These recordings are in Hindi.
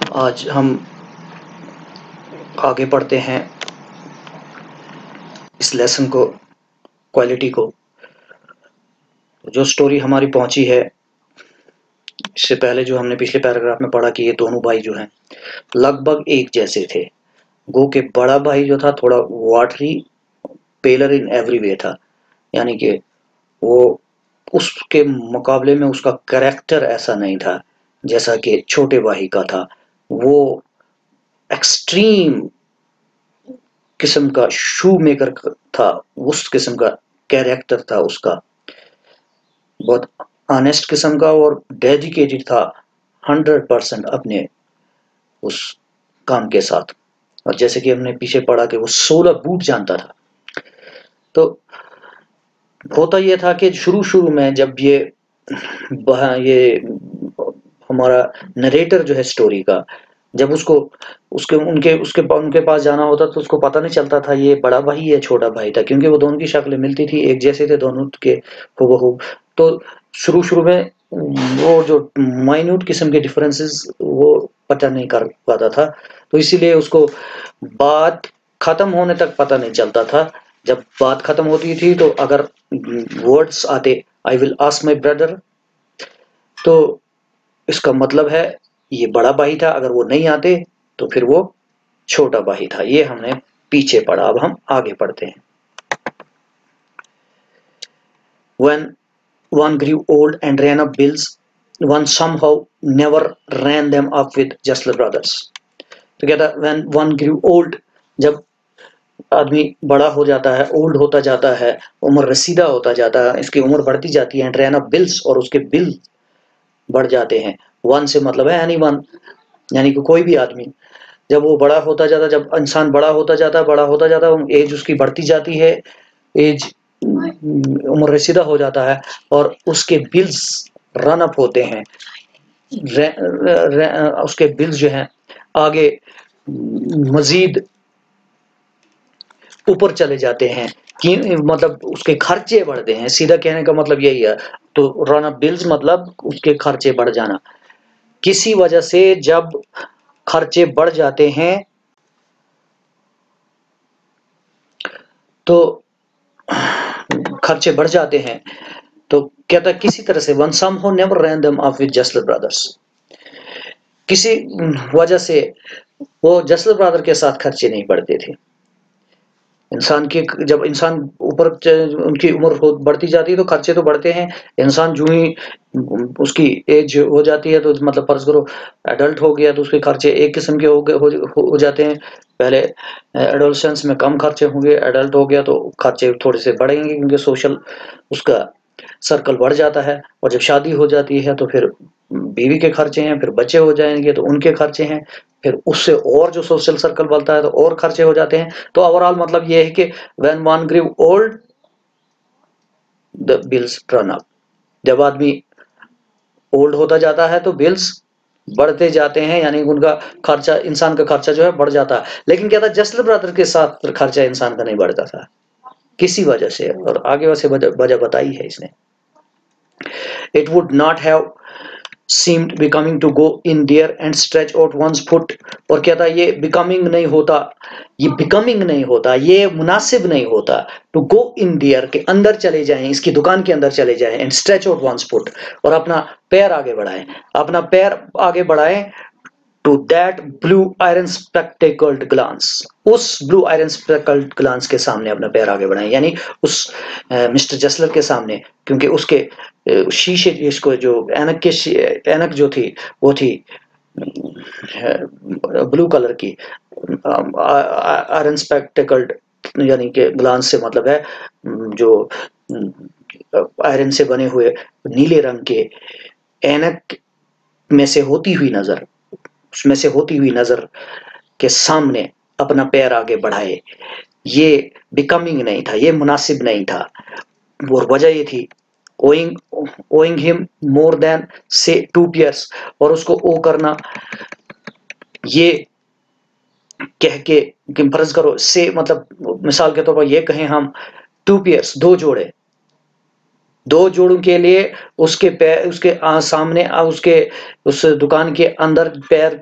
आज हम आगे पढ़ते हैं इस लेसन को, क्वालिटी को। जो स्टोरी हमारी पहुंची है, इससे पहले जो हमने पिछले पैराग्राफ में पढ़ा कि ये दोनों भाई जो हैं लगभग एक जैसे थे। गो के बड़ा भाई जो था थोड़ा वाटरी, पेलर इन एवरी वे था, यानी कि वो उसके मुकाबले में उसका कैरेक्टर ऐसा नहीं था जैसा कि छोटे भाई का था। वो एक्सट्रीम किस्म का शू मेकर था, उस किस्म का कैरेक्टर था उसका, बहुत ऑनेस्ट किस्म का और डेडिकेटेड था 100% अपने उस काम के साथ। और जैसे कि हमने पीछे पढ़ा कि वो 16 बूट जानता था। तो होता यह था कि शुरू शुरू में जब ये हमारा नरेटर जो है स्टोरी का, जब उसको उसके उनके उसके उनके पास जाना होता तो उसको पता नहीं चलता था ये बड़ा भाई है छोटा भाई था, क्योंकि वो दोनों की शक्लें मिलती थी, एक जैसे थे दोनों के हूबहू। तो शुरू शुरू में वो जो माइन्यूट किस्म के डिफरेंसेस वो पता नहीं कर पाता था, तो इसीलिए उसको बात खत्म होने तक पता नहीं चलता था। जब बात खत्म होती थी तो अगर वर्ड्स आते, I will ask my brother, तो इसका मतलब है ये बड़ा भाई था। अगर वो नहीं आते तो फिर वो छोटा भाई था। ये हमने पीछे पढ़ा, अब हम आगे पढ़ते हैं। When one grew old and ran up bills, one somehow never ran them up with Justler brothers. तो क्या था, when one grew old, जब आदमी बड़ा हो जाता है, ओल्ड होता जाता है, उम्र रसीदा होता जाता है, इसकी उम्र बढ़ती जाती है, एंड रैन अप बिल्स, और उसके बिल बढ़ जाते हैं। वन से मतलब है एनी वन, यानी कि कोई भी आदमी। जब वो बड़ा होता जाता, जब इंसान बड़ा होता जाता, एज उसकी बढ़ती जाती है, एज उम्र रसीदा हो जाता है, और उसके बिल्स रन अप होते हैं, उसके बिल्स जो हैं आगे मजीद ऊपर चले जाते हैं, कि मतलब उसके खर्चे बढ़ते हैं, सीधा कहने का मतलब यही है। तो रन अप बिल्स मतलब उसके खर्चे बढ़ जाना। किसी वजह से जब खर्चे बढ़ जाते हैं तो खर्चे बढ़ जाते हैं, तो कहता किसी तरह से one some who never ran them off with jostler brothers, किसी वजह से वो जसलर ब्रदर के साथ खर्चे नहीं बढ़ते थे। इंसान के जब इंसान ऊपर उनकी उम्र बढ़ती जाती है तो खर्चे तो बढ़ते हैं। इंसान जो ही उसकी एज हो जाती है तो मतलब फर्ज करो एडल्ट हो गया तो उसके खर्चे एक किस्म के हो जाते हैं। पहले एडोलसेंस में कम खर्चे होंगे, एडल्ट हो गया तो खर्चे थोड़े से बढ़ेंगे क्योंकि सोशल उसका सर्कल बढ़ जाता है। और जब शादी हो जाती है तो फिर बीवी के खर्चे हैं, फिर बच्चे हो जाएंगे तो उनके खर्चे हैं, फिर उससे और जो सोशल सर्कल बढ़ता है तो और खर्चे हो जाते हैं। तो ओवरऑल मतलब ये है कि when one grew old the bills run up, जब आदमी ओल्ड होता जाता है तो बिल्स बढ़ते जाते हैं, यानी उनका खर्चा, इंसान का खर्चा जो है बढ़ जाता है। लेकिन क्या था, जसलर ब्रदर के साथ खर्चा इंसान का नहीं बढ़ता था किसी वजह से, और आगे वैसे वजह बताई है इसने। It would not have seemed becoming to go in there and stretch out one's foot, और क्या था, ये becoming नहीं होता, ये becoming नहीं होता, ये मुनासिब नहीं होता to go in there के अंदर चले जाएं, इसकी दुकान के अंदर चले जाएं, and stretch out one's foot, और अपना पैर आगे बढ़ाएं, अपना पैर आगे बढ़ाएं to that blue iron spectacled glance, उस ब्लू आयरन स्पेकल्ड ग्लांस के सामने अपना पैर आगे बढ़ाएं, यानी उस मिस्टर जसलर के सामने, क्योंकि उसके शीशे, इसको जो ऐनक के ऐनक जो थी वो थी ब्लू कलर की, आयरन स्पेक्टिकल्ड, यानी कि ग्लांस से मतलब है जो आयरन से बने हुए नीले रंग के ऐनक में से होती हुई नजर, उसमें से होती हुई नजर के सामने अपना पैर आगे बढ़ाए। ये बिकमिंग नहीं था, ये मुनासिब नहीं था। और वजह ये थी owing him more than say 2 years, और उसको ओ करना, ये कह के कि फर्ज करो से मतलब मिसाल के तौर पर ये कहें हम 2 पेयर्स, दो जोड़े, 2 जोड़ों के लिए उसके पैर, उसके सामने उसके उस दुकान के अंदर पैर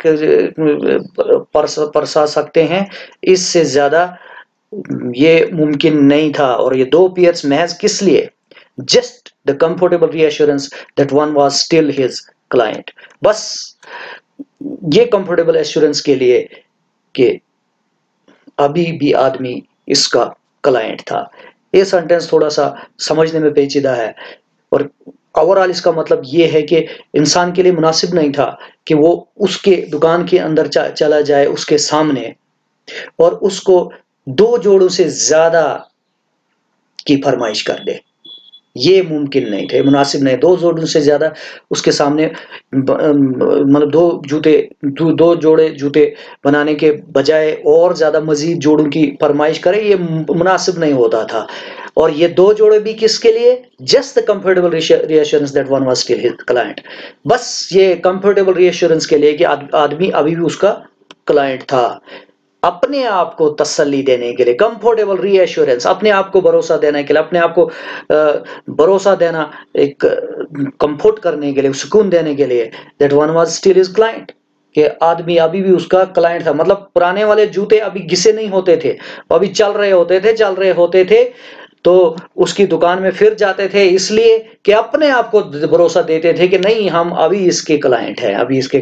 परसा सकते हैं, इससे ज्यादा ये मुमकिन नहीं था। और ये 2 पेयर्स महज किस लिए? Just the comfortable reassurance that one was still his client. बस ये कंफर्टेबल एश्योरेंस के लिए कि अभी भी आदमी इसका क्लाइंट था। ये सेंटेंस थोड़ा सा समझने में पेचीदा है, और ओवरऑल इसका मतलब ये है कि इंसान के लिए मुनासिब नहीं था कि वो उसके दुकान के अंदर चला जाए उसके सामने और उसको 2 जोड़ों से ज्यादा की फरमाइश कर दे। ये मुमकिन नहीं थे, मुनासिब नहीं। 2 जोड़ों से ज्यादा उसके सामने मतलब 2 जोड़े जूते बनाने के बजाय और ज्यादा मजीद जोड़ों की फरमाइश करे, ये मुनासिब नहीं होता था। और ये 2 जोड़े भी किसके लिए? Just the comfortable reassurance that one was still his client. बस ये कंफर्टेबल रीअश्योरेंस के लिए कि आदमी अभी भी उसका क्लाइंट था। अपने आप को तसल्ली देने के लिए, कंफर्टेबल रीएश्योरेंस, अपने आप को भरोसा देने के लिए, अपने आप को भरोसा देना, एक कंफर्ट करने के लिए, सुकून देने के लिए, that one was still his client, कि आदमी अभी भी उसका क्लाइंट था। मतलब पुराने वाले जूते अभी घिसे नहीं होते थे, अभी चल रहे होते थे, तो उसकी दुकान में फिर जाते थे, इसलिए कि अपने आप को भरोसा देते थे कि नहीं, हम अभी इसके क्लाइंट हैं, अभी इसके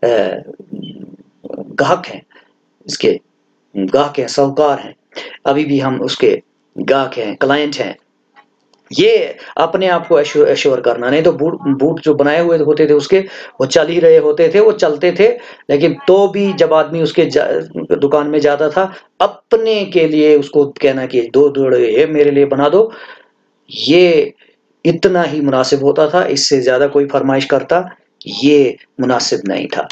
ग्राहक हैं, इसके गाहक हैं, साहूकार हैं, अभी भी हम उसके गाहक हैं, क्लाइंट हैं। ये अपने आप को एश्योर करना। नहीं तो बूट जो बनाए हुए होते थे उसके, वो चल ही रहे होते थे, वो चलते थे, लेकिन तो भी जब आदमी उसके दुकान में जाता था, अपने के लिए उसको कहना कि 2 जोड़े मेरे लिए बना दो, ये इतना ही मुनासिब होता था। इससे ज्यादा कोई फरमाइश करता ये मुनासिब नहीं था।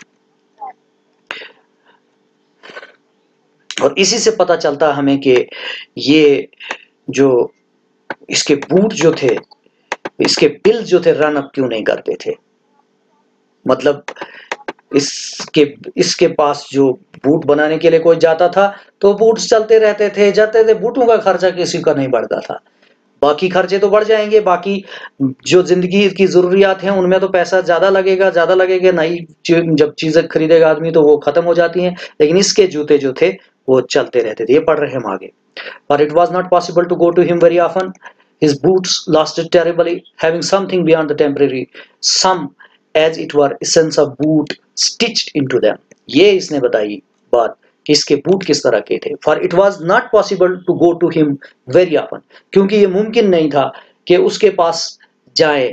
और इसी से पता चलता हमें कि ये जो इसके बूट जो थे, इसके बिल जो थे, रन अप क्यों नहीं करते थे। मतलब इसके इसके पास जो बूट बनाने के लिए कोई जाता था तो बूट चलते रहते थे, जाते थे, बूटों का खर्चा किसी का नहीं बढ़ता था। बाकी खर्चे तो बढ़ जाएंगे, बाकी जो जिंदगी की जरूरियात हैं उनमें तो पैसा ज्यादा लगेगा। नई जब चीजें खरीदेगा आदमी तो वो खत्म हो जाती हैं, लेकिन इसके जूते जो थे वो चलते रहते थे। ये पढ़ रहे हैं हम आगे। But it was not possible to go to him very often. His boots lasted terribly, having something beyond the temporary, some as it were essence of boot stitched into them. ये इसने बताई बात कि इसके बूट किस तरह के थे। For it was not possible to go to him very often, क्योंकि ये मुमकिन नहीं था कि उसके पास जाए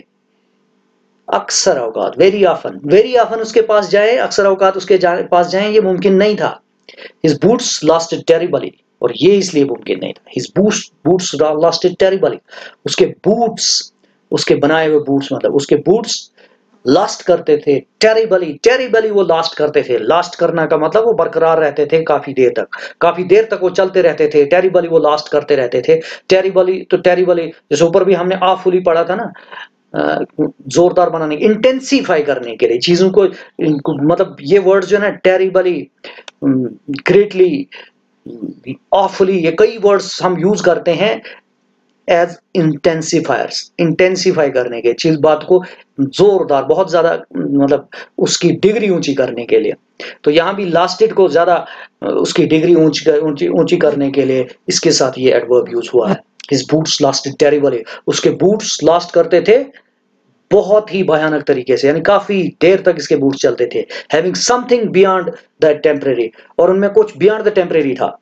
अक्सर औकात। very often उसके पास जाए, अक्सर औकात उसके पास जाए, ये मुमकिन नहीं था। His boots lasted terribly, और ये इसलिए मुमकिन नहीं था। His boots lasted terribly, उसके बूट्स, उसके बनाए हुए बूट्स, मतलब उसके बूट्स लास्ट करते थे टेरिबली वो लास्ट करते थे। लास्ट करना का मतलब वो बरकरार रहते थे काफी देर तक वो चलते रहते थे। टेरिबली वो लास्ट करते रहते थे। टेरिबली जैसे ऊपर भी हमने आफुली पढ़ा था ना, जोरदार बनाने, इंटेंसिफाई करने के लिए चीजों को, मतलब ये वर्ड जो है ना, टेरिबली, ग्रेटली, ऑफुली, ये कई वर्ड्स हम यूज करते हैं एज इंटेंसिफायर्स, इंटेंसिफाई करने के, चीज बात को जोरदार, बहुत ज्यादा, मतलब उसकी डिग्री ऊंची करने के लिए। तो यहाँ भी लास्टेड को ज्यादा उसकी डिग्री ऊंची करने के लिए इसके साथ ये एडवर्ब यूज हुआ है। His boots lasted terribly, उसके बूट्स लास्ट करते थे बहुत ही भयानक तरीके से, यानी काफी देर तक इसके बूट्स चलते थे। Having something beyond the temporary, और उनमें कुछ beyond the temporary था,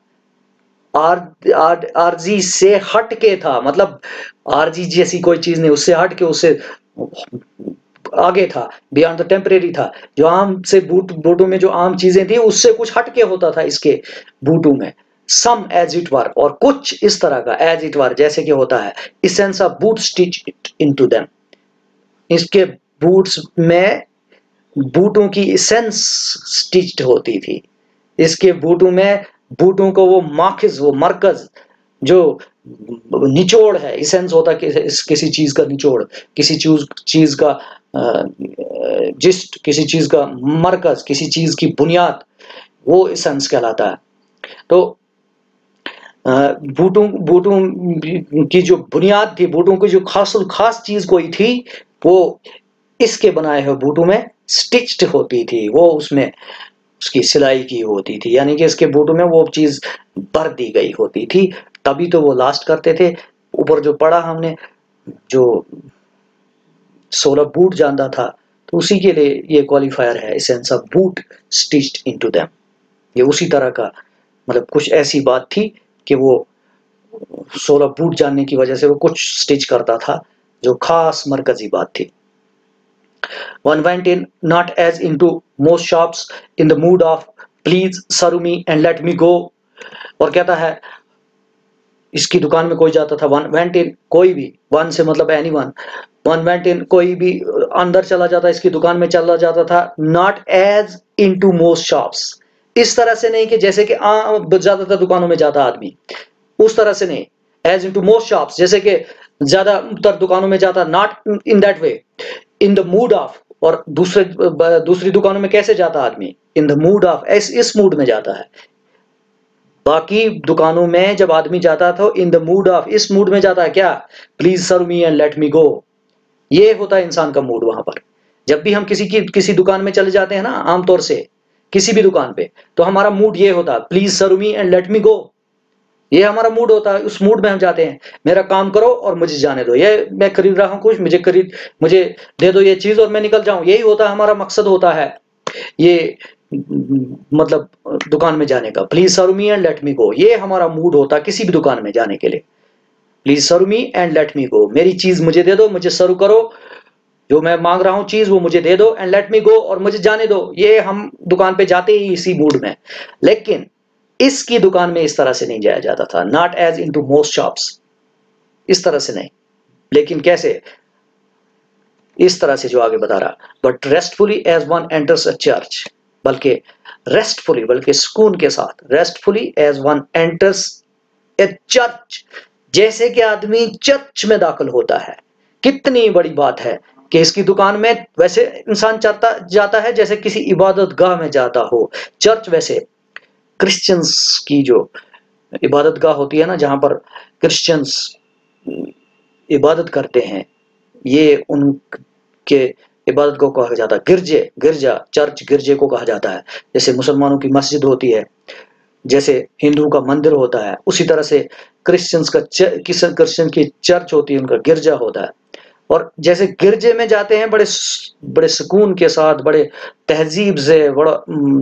आरजी से हट के था। मतलब आरजी जैसी कोई चीज नहीं, उससे हट के, उससे आगे था, बियॉन्ड द टेम्परेरी था। जो आम से बूटों में जो आम चीजें थी उससे कुछ हट के होता था इसके बूटों में। सम एज इट वर, और कुछ इस तरह का, एज इट वर जैसे कि होता है। Essence of boot stitch into them, इसके बूट्स में बूटों की इसेंस स्टिच्ड होती थी। इसके बूटों में, बूटों को वो माखिज, वो मरकज, जो निचोड़ है, इसेंस होता है किसी चीज का निचोड़, किसी चीज का जिस्ट, किसी चीज का मरकज, किसी चीज की बुनियाद, वो इसेंस कहलाता है। तो बूटों बूटों की जो बुनियाद थी, बूटों की जो खास चीज कोई थी, वो इसके बनाए हुए बूटों में स्टिच्ड होती थी, वो उसमें उसकी सिलाई की होती थी, यानी कि इसके बूटों में वो चीज भर दी गई होती थी, तभी तो वो लास्ट करते थे। ऊपर जो पढ़ा हमने, जो 16 बूट जानता था, तो उसी के लिए ये क्वालिफायर है, essence of boot stitched into them. ये उसी तरह का, मतलब कुछ ऐसी बात थी कि वो 16 बूट जानने की वजह से वो कुछ स्टिच करता था, जो खास मरकजी बात थी। One went in not as into most shops in the mood of please serve me and let me go। और कहता है इसकी दुकान में कोई जाता था, वन वेंट इन कोई भी, वन से मतलब एनी वन वेंट इन कोई भी अंदर चला जाता, इसकी दुकान में चला जाता था, not as into most shops, इस तरह से नहीं कि जैसे कि ज्यादातर दुकानों में जाता आदमी, उस तरह से नहीं। एज इनटू मोस्ट शॉप्स, जैसे कि ज्यादातर दुकानों में जाता, not in that way, in the mood of, और दूसरी दुकानों में कैसे जाता आदमी, इन द मूड ऑफ, इस मूड में जाता है। बाकी दुकानों में जब आदमी जाता था इन द मूड ऑफ, इस मूड में जाता है क्या, please serve me and let me go, ये होता है इंसान का मूड वहां पर। जब भी हम किसी दुकान में चले जाते हैं ना, आमतौर से किसी भी दुकान पे, तो हमारा मूड ये होता है, please serve me and let me go, ये हमारा मूड होता है, उस मूड में हम जाते हैं, मेरा काम करो और मुझे जाने दो, ये मैं खरीद रहा हूं कुछ, मुझे दे दो ये चीज और मैं निकल जाऊं, यही होता है हमारा मकसद होता है ये, मतलब दुकान में जाने का, please serve me and let me go, ये हमारा मूड होता है किसी भी दुकान में जाने के लिए। Please serve me and let me go, मेरी चीज मुझे दे दो, मुझे सर्व करो, जो मैं मांग रहा हूं चीज वो मुझे दे दो, एंड लेट मी गो, और मुझे जाने दो, ये हम दुकान पे जाते ही इसी मूड में। लेकिन इसकी दुकान में इस तरह से नहीं जाया जाता था, not as into most shops, इस तरह से नहीं। लेकिन कैसे, इस तरह से जो आगे बता रहा, but restfully as one enters a church, बल्कि रेस्टफुली, बल्कि सुकून के साथ, restfully as one enters a church, जैसे कि आदमी चर्च में दाखिल होता है। कितनी बड़ी बात है कि इसकी दुकान में वैसे इंसान जाता जाता है जैसे किसी इबादत गाह में जाता हो। चर्च वैसे क्रिश्चियंस की जो इबादत गाह होती है ना, जहां पर क्रिश्चियंस इबादत करते हैं, ये उनके इबादत को कहा जाता है गिरजा, चर्च गिरजे को कहा जाता है। जैसे मुसलमानों की मस्जिद होती है, जैसे हिंदुओं का मंदिर होता है, उसी तरह से क्रिश्चियन की चर्च होती है, उनका गिरजा होता है। और जैसे गिरजे में जाते हैं बड़े बड़े सुकून के साथ, बड़े तहजीब से, बड़ा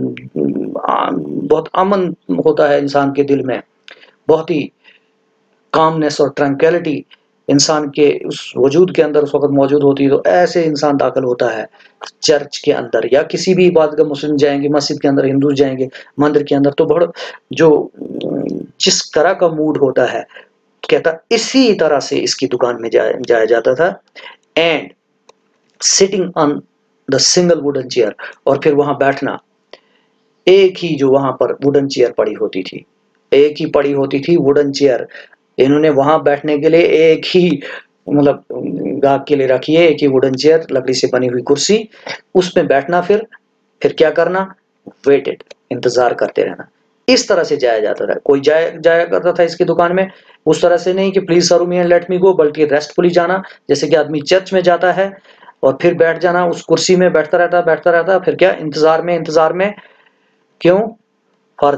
बहुत अमन होता है इंसान के दिल में, बहुत ही कामनेस और ट्रैंक्विलिटी इंसान के उस वजूद के अंदर उस वक्त मौजूद होती है। तो ऐसे इंसान दाखिल होता है चर्च के अंदर, या किसी भी इबादत का, मुस्लिम जाएंगे मस्जिद के अंदर, हिंदू जाएंगे मंदिर के अंदर, तो बड़ा जो जिस तरह का मूड होता है, कहता इसी तरह से इसकी दुकान में जाया जाता था। And sitting on the single wooden chair, और फिर वहां बैठना, एक ही जो वहां पर वुडन चेयर पड़ी होती थी, एक ही पड़ी होती थी वुडन चेयर, इन्होंने वहां बैठने के लिए एक ही, मतलब गाहक के लिए रखी है, एक ही वुडन चेयर, लकड़ी से बनी हुई कुर्सी, उसमें बैठना, फिर क्या करना, वेटेड, इंतजार करते रहना। इस तरह से जाया जाता था। कोई जाया करता था इसकी दुकान में, उस तरह से नहीं कि please serve me and let me go, बल्कि रेस्टफुली जाना, जैसे कि आदमी चर्च में जाता है, और फिर बैठ जाना उस कुर्सी में, बैठता रहता, फिर क्या, इंतजार में। क्यों, for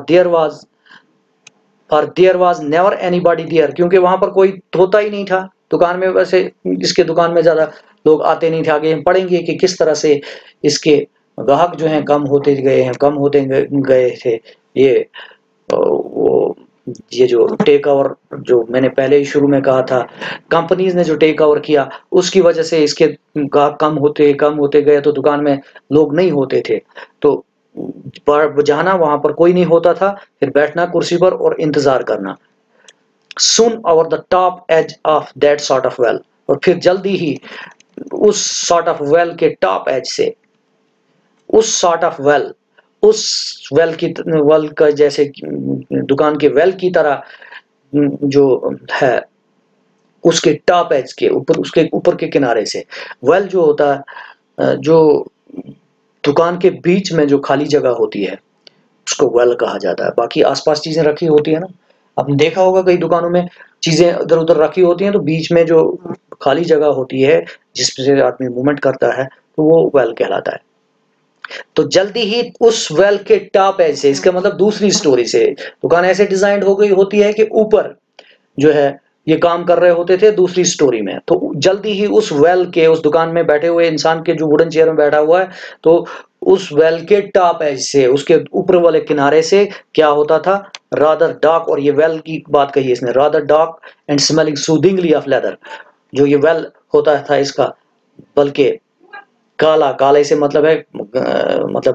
there was never anybody there, क्योंकि वहां पर कोई होता ही नहीं था दुकान में। वैसे इसके दुकान में ज्यादा लोग आते नहीं थे। आगे हम पढ़ेंगे कि किस तरह से इसके ग्राहक जो हैं कम होते गए थे। ये वो ये जो टेक ओवर, जो मैंने पहले ही शुरू में कहा था, कंपनीज ने जो टेक ओवर किया, उसकी वजह से इसके ग्राहक कम होते गए, तो दुकान में लोग नहीं होते थे, तो जाना, वहां पर कोई नहीं होता था, फिर बैठना कुर्सी पर और इंतजार करना। Soon over the top edge of that sort of well, और फिर जल्दी ही उस सॉर्ट ऑफ वेल के टॉप एज से, उस सॉर्ट ऑफ वेल, उस वेल का जैसे दुकान के वेल की तरह जो है, उसके टॉप एज के ऊपर, उसके ऊपर के किनारे से, वेल जो होता है, जो दुकान के बीच में जो खाली जगह होती है, उसको वेल कहा जाता है। बाकी आसपास चीजें रखी होती है ना, आपने देखा होगा कई दुकानों में चीजें इधर उधर रखी होती हैं तो बीच में जो खाली जगह होती है जिससे आदमी मूवमेंट करता है तो वो वेल कहलाता है। तो जल्दी ही उस वेल के टॉप एज से, इसका मतलब दूसरी स्टोरी से दुकान ऐसे डिजाइन हो गई होती है कि ऊपर जो है ये काम कर रहे होते थे दूसरी स्टोरी में, तो जल्दी ही उस वेल के, उस दुकान में बैठे हुए इंसान के जो वुडन चेयर में बैठा हुआ है, तो उस वेल के टॉप एज से, उसके ऊपर वाले किनारे से क्या होता था, रादर डार्क, और ये वेल की बात कही है इसने, rather dark and smelling soothingly of leather, जो ये वेल होता था इसका बल्कि काला, काले से मतलब है मतलब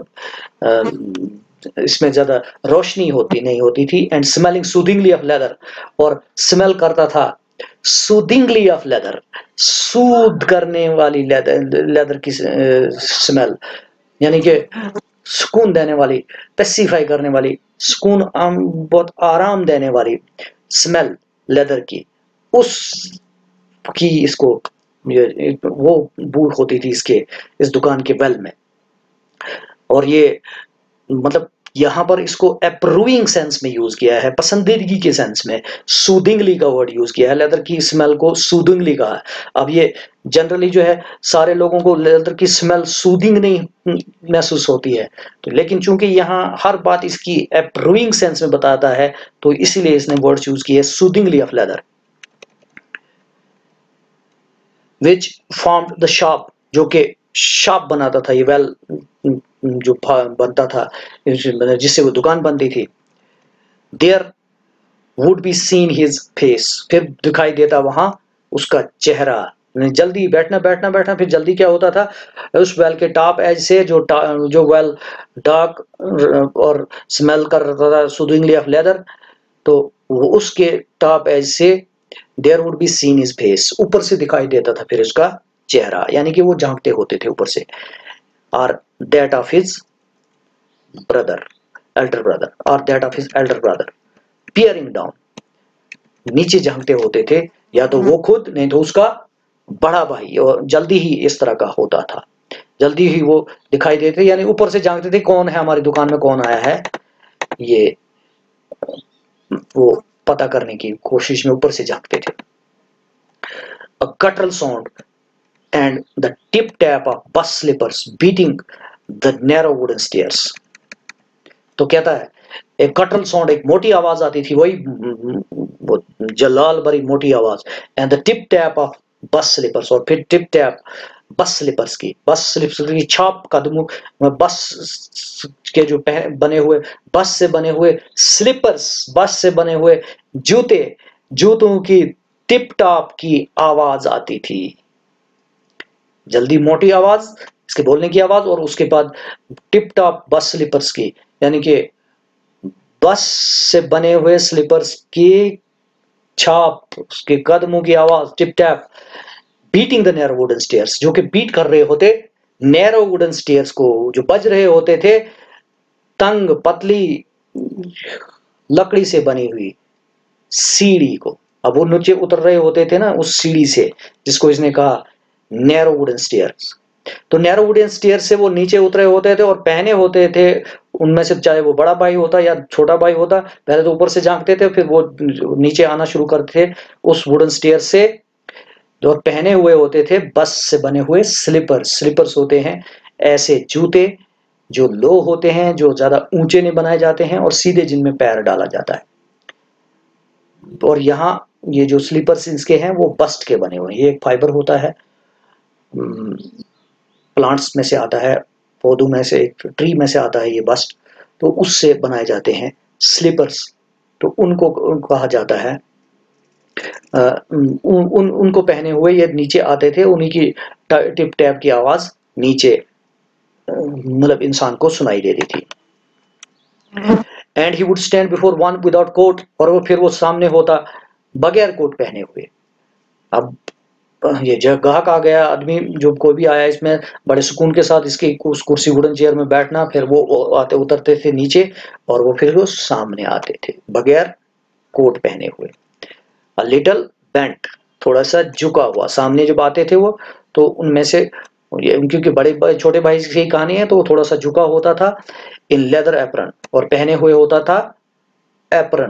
इसमें ज्यादा रोशनी होती नहीं होती थी, and smelling soothingly of leather, और स्मेल करता था सूदिंगली ऑफ लेदर, सूद करने वाली लेदर, लेदर की स्मेल, यानी कि सुकून देने वाली, पेसिफाई करने वाली, सुकून बहुत आराम देने वाली स्मेल लेदर की, उस की इसको वो बू होती थी इसके, इस दुकान के वेल में। और ये मतलब यहाँ पर इसको अप्रूविंग सेंस में यूज किया है, पसंदीदगी के सेंस में सूदिंगली का वर्ड यूज किया है, लेदर की स्मेल को सूदिंगली कहा है। अब ये जनरली जो है सारे लोगों को लेदर की स्मेल सूदिंग नहीं महसूस होती है, तो लेकिन चूंकि यहाँ हर बात इसकी अप्रूविंग सेंस में बताता है तो इसीलिए इसने वर्ड यूज किया है soothingly of leather. Which formed the shop, जो कि शॉप बनाता था, ये वेल जो बनता था जिससे वो दुकान बनती थी। There would be seen his face, फिर दिखाई देता वहां उसका चेहरा। जल्दी बैठना बैठना बैठना, फिर जल्दी क्या होता था, उस वेल के टॉप एज से जो वेल डार्क और स्मेल कर रहा था सूदिंगली ऑफ लेदर, तो वो उसके टॉप एज से there would be seen his face, ऊपर से दिखाई देता था फिर उसका चेहरा, यानी कि वो झांकते होते थे ऊपर से। और that of his brother, elder brother, और that of his elder brother peering down, नीचे झांकते होते थे, या तो वो खुद नहीं तो उसका बड़ा भाई, और जल्दी ही इस तरह का होता था, जल्दी ही वो दिखाई देते, यानी ऊपर से झांकते थे कौन है हमारी दुकान में, कौन आया है, ये वो पता करने की कोशिश में ऊपर से झांकते थे। A guttural sound and the tip tap of bus slippers beating the narrow wooden stairs. तो कहता है एक गटरल साउंड, एक मोटी आवाज आती थी, वही जलाल भरी मोटी आवाज, and the tip tap of bast slippers, और फिर टिप टैप बस स्लीपर्स की, बस स्लीपर्स की छाप कदमों, बस के जो बने हुए, बस से बने हुए स्लीपर्स, बस से बने हुए जूते, जूतों की टिप टॉप की आवाज आती थी। जल्दी मोटी आवाज, इसके बोलने की आवाज, और उसके बाद टिप टॉप बस स्लीपर्स की, यानी कि बस से बने हुए स्लीपर्स की छाप, उसके कदमों की आवाज, tip tap, beating the narrow wooden stairs, जो कि बीट कर रहे होते नैरो वुडन स्टेयर्स को, जो बज रहे होते थे तंग पतली लकड़ी से बनी हुई सीढ़ी को। अब वो नीचे उतर रहे होते थे ना उस सीढ़ी से, जिसको इसने कहा नैरो वुडन स्टेयर्स। तो नैरो वुडन स्टेयर से वो नीचे उतरे होते थे और पहने होते थे, उनमें से चाहे वो बड़ा भाई होता या छोटा भाई होता, पहले तो ऊपर से झांकते थे, फिर वो नीचे आना शुरू करते थे उस वुडन स्टेयर से, जो पहने हुए होते थे बस से बने हुए स्लीपर्स। स्लीपर्स होते हैं ऐसे जूते जो लो होते हैं, जो ज्यादा ऊंचे नहीं बनाए जाते हैं, और सीधे जिनमें पैर डाला जाता है। और यहाँ ये जो स्लीपर्स इसके हैं वो बस्ट के बने हुए हैं, ये एक फाइबर होता है, प्लांट्स में से आता है, पौधों में से, एक ट्री में से आता है ये बस्ट, तो उससे बनाए जाते हैं स्लीपर्स। तो उनको कहा जाता है उनको पहने हुए ये नीचे आते थे, उन्हीं की टिप टैप की आवाज नीचे मतलब इंसान को सुनाई देती थी। And he would stand before one without coat, और वो फिर वो सामने होता बगैर कोट पहने हुए। अब ये जब ग्राहक आ गया, आदमी जो कोई भी आया इसमें बड़े सुकून के साथ इसकी उस कुर्सी वुडन चेयर में बैठना, फिर वो आते उतरते थे नीचे, और वो फिर वो सामने आते थे बगैर कोट पहने हुए। अ लिटल बेंट, थोड़ा सा झुका हुआ, सामने जब आते थे वो, तो उनमें से क्योंकि बड़े छोटे भाई की कहानी है तो वो थोड़ा सा झुका होता था। इन लेदर एप्रन, और पहने हुए होता था एप्रन,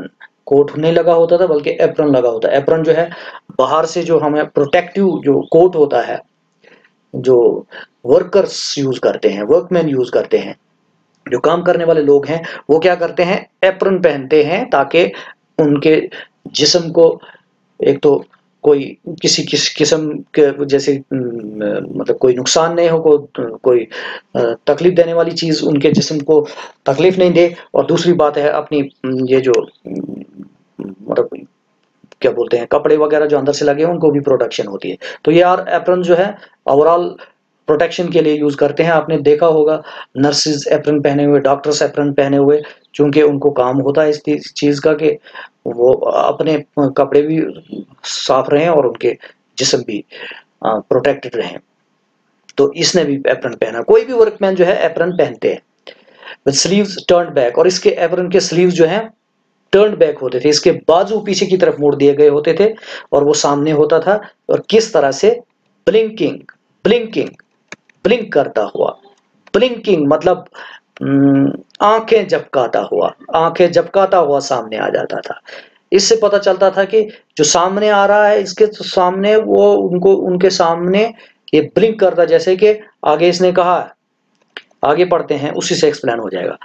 कोट नहीं लगा होता था बल्कि एप्रन लगा होता है। एप्रन जो है बाहर से जो हमें प्रोटेक्टिव जो कोट होता है, जो वर्कर्स यूज करते हैं, वर्कमैन यूज करते हैं, जो काम करने वाले लोग हैं, वो क्या करते हैं, एप्रन पहनते हैं ताकि उनके जिस्म को एक तो कोई किसी किस्म के जैसे मतलब कोई नुकसान नहीं हो, कोई तकलीफ देने वाली चीज उनके जिस्म को तकलीफ नहीं दे। और दूसरी बात है अपनी ये जो मतलब क्या बोलते हैं, कपड़े वगैरह जो अंदर से लगे हैं उनको भी प्रोटेक्शन होती है। तो ये यार एप्रन जो है ओवरऑल प्रोटेक्शन के लिए यूज करते हैं। आपने देखा होगा नर्सेज एप्रन पहने हुए, डॉक्टर्स एप्रन पहने हुए, क्योंकि उनको काम होता है इस चीज का कि वो अपने कपड़े भी साफ रहें और उनके जिस्म भी प्रोटेक्टेड रहें। तो इसने भी एप्रन पहना, कोई भी वर्कमैन जो है एप्रन पहनते हैं विद स्लीव्स टर्न्ड बैक। और इसके एप्रन के स्लीव्स जो हैं टर्न्ड बैक होते थे, इसके बाजू पीछे की तरफ मोड़ दिए गए होते थे और वो सामने होता था। और किस तरह से, ब्लिंकिंग, ब्लिंकिंग, ब्लिंक करता हुआ। ब्लिंकिंग मतलब आंखें झपकाता हुआ, आंखें झपकाता हुआ सामने आ जाता था। इससे पता चलता था कि जो सामने आ रहा है इसके तो सामने वो उनको उनके सामने ये ब्लिंक करता, जैसे कि आगे इसने कहा, आगे पढ़ते हैं उसी से एक्सप्लेन हो जाएगा।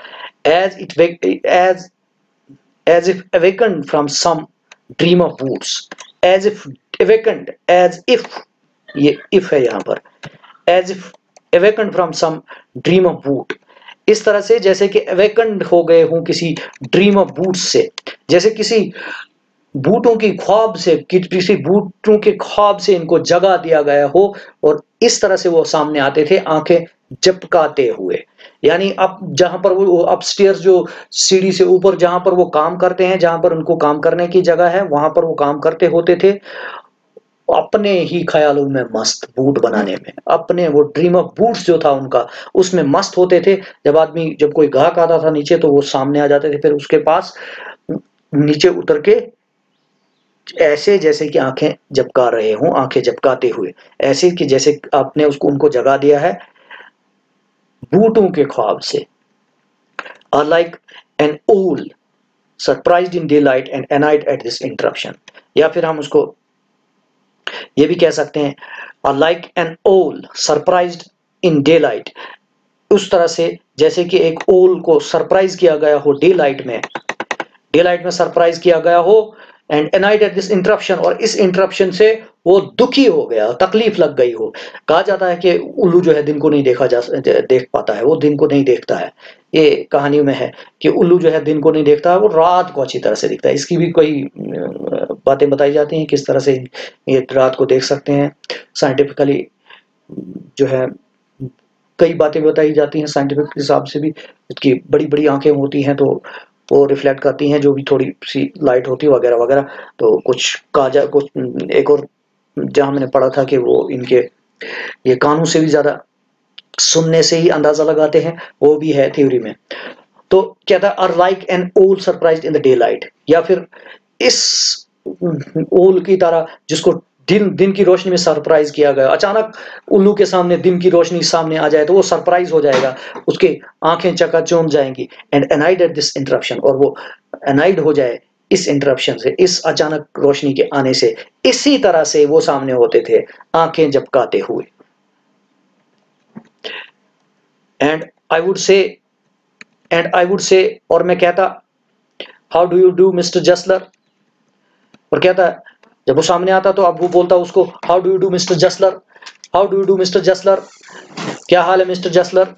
as if awakened from some dream of boots, as if awakened, as if, ये if है यहाँ पर, as if awakened from some dream of boot, इस तरह से जैसे कि awakened हो गए हूं किसी dream of boots से, जैसे किसी बूटों की ख्वाब से, किसी बूटों के ख्वाब से इनको जगा दिया गया हो। और इस तरह से वो सामने आते थे आंखें झपकाते हुए। यानी अब जहां पर वो अपस्टेयर्स जो सीढ़ी से ऊपर जहां पर वो काम करते हैं, जहां पर उनको काम करने की जगह है, वहां पर वो काम करते होते थे अपने ही ख्यालों में मस्त, बूट बनाने में, अपने वो ड्रीम ऑफ बूट्स जो था उनका उसमें मस्त होते थे। जब कोई ग्राहक आता था नीचे तो वो सामने आ जाते थे, फिर उसके पास नीचे उतर के ऐसे जैसे कि आंखें झपका रहे हों, आंखें झपकाते हुए, ऐसे कि जैसे आपने उसको उनको जगा दिया है बूटों के ख्वाब से। are like an owl surprised in daylight and annoyed at this interruption। या फिर हम उसको ये भी कह सकते हैं are like an owl surprised in daylight, उस तरह से जैसे कि एक ओल को सरप्राइज किया गया हो डे लाइट में सरप्राइज किया गया हो, and annoyed at this interruption, और इस इंटरप्शन से वो दुखी हो गया, तकलीफ लग गई हो। कहा जाता है कि उल्लू जो है दिन को नहीं देख पाता है, वो दिन को नहीं देखता है। ये कहानी में है कि उल्लू जो है दिन को नहीं देखता है, वो रात को अच्छी तरह से दिखता है। इसकी भी कोई बातें बताई जाती हैं किस तरह से ये रात को देख सकते हैं। साइंटिफिकली जो है कई बातें बताई जाती हैं, साइंटिफिक हिसाब से भी इसकी बड़ी बड़ी आंखें होती हैं तो वो रिफ्लेक्ट करती हैं जो भी थोड़ी सी लाइट होती है वगैरह वगैरह। तो कुछ एक और जहां मैंने पढ़ा था कि वो इनके ये कानों से भी ज्यादा सुनने से ही अंदाजा लगाते हैं, वो भी है थ्योरी में। तो क्या था, or like an owl surprised in the daylight, या फिर इस ओल की तरह जिसको दिन की रोशनी में सरप्राइज किया गया, अचानक उल्लू के सामने दिन की रोशनी सामने आ जाए तो वो सरप्राइज हो जाएगा, उसके आंखें चकाचौंध जाएंगी। And annoyed at this interruption, और वो एनाइड हो जाए इस इंटरप्शन से, इस अचानक रोशनी के आने से। इसी तरह से वो सामने होते थे आंखें झपकाते हुए। एंड आई वुड से और मैं कहता, how do you do Mr Gessler, और कहता जब वो सामने आता तो अब वो बोलता उसको, how do you do Mr Gessler, how do you do Mr Gessler, क्या हाल है Mr Gessler.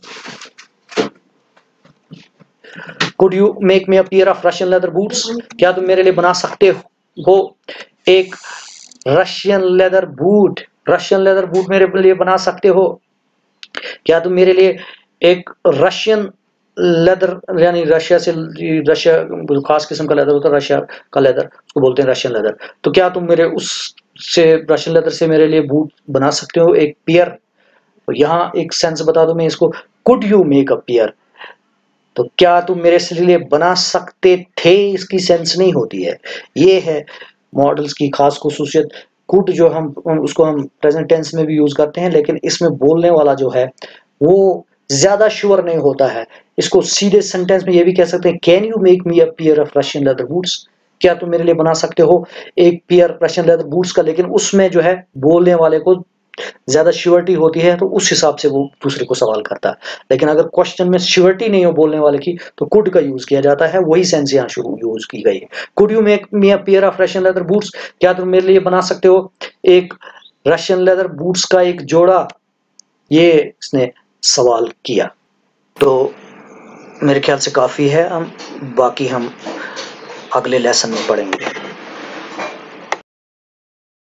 Could you make me a pair of Russian leather boots, क्या तुम मेरे लिए बना सकते हो एक Russian leather boot, Russian leather boot मेरे लिए बना सकते हो, क्या तुम मेरे लिए एक रशियन लेदर, यानी रशिया खास किस्म का लेदर होता है, रशिया का लेदर उसको बोलते हैं रशियन लेदर। तो क्या तुम मेरे उससे रशियन लेदर से मेरे लिए बूट बना सकते हो एक पेयर। तो यहाँ एक सेंस बता दो मैं इसको, could you make a pair, तो क्या तुम मेरे लिए बना सकते थे, इसकी सेंस नहीं होती है। ये है मॉडल्स की खास खुसूसियत। कुड जो हम उसको हम प्रेजेंट टेंस में भी यूज करते हैं, लेकिन इसमें बोलने वाला जो है वो ज्यादा श्योर नहीं होता है। इसको सीधे सेंटेंस में ये भी कह सकते हैं, can you make me a pair of Russian leather boots, क्या तुम मेरे लिए बना सकते हो एक पेयर रशियन लेदर बूट्स का? लेकिन उसमें जो है बोलने वाले को ज्यादा श्योरिटी होती है, तो उस हिसाब से वो दूसरे को सवाल करता है। लेकिन अगर क्वेश्चन में श्योरिटी नहीं हो बोलने वाले की, तो कुड का यूज किया जाता है। वही सेंस यहाँ शुरू यूज की गई है। Could you make me a pair of Russian leather boots? क्या तुम मेरे लिए बना सकते हो एक रशियन लेदर बूट्स का एक जोड़ा? ये इसने सवाल किया। तो मेरे ख्याल से काफी है, हम बाकी हम अगले लेसन में पढ़ेंगे।